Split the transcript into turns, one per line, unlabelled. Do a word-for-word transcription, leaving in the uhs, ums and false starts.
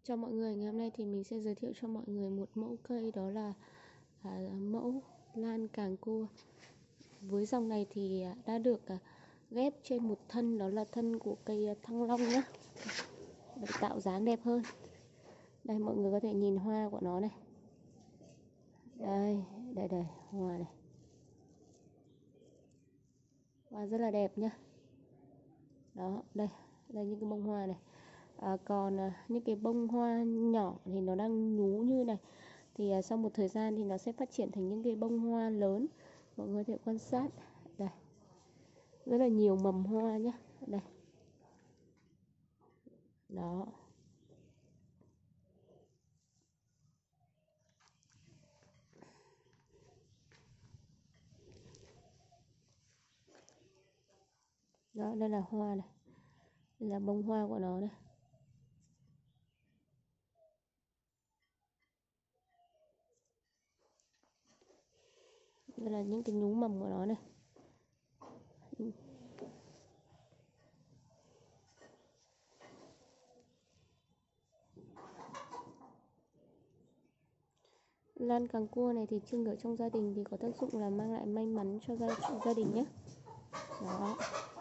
Cho mọi người, ngày hôm nay thì mình sẽ giới thiệu cho mọi người một mẫu cây, đó là à, mẫu lan càng cua. Với dòng này thì đã được à, ghép trên một thân, đó là thân của cây thăng long nhé, để tạo dáng đẹp hơn. Đây, mọi người có thể nhìn hoa của nó này. Đây, đây đây, hoa này. Hoa rất là đẹp nhá. Đó, đây, đây những cái bông hoa này. À, còn à, những cái bông hoa nhỏ thì nó đang nhú như này, thì à, sau một thời gian thì nó sẽ phát triển thành những cái bông hoa lớn. Mọi người có thể quan sát đây, rất là nhiều mầm hoa nhé. Đây, đó, đó, đây là hoa này, đây là bông hoa của nó này. Đây là những cái nhú mầm của nó này. Lan càng cua này thì trưng ở trong gia đình thì có tác dụng là mang lại may mắn cho gia, cho gia đình nhé. Đó.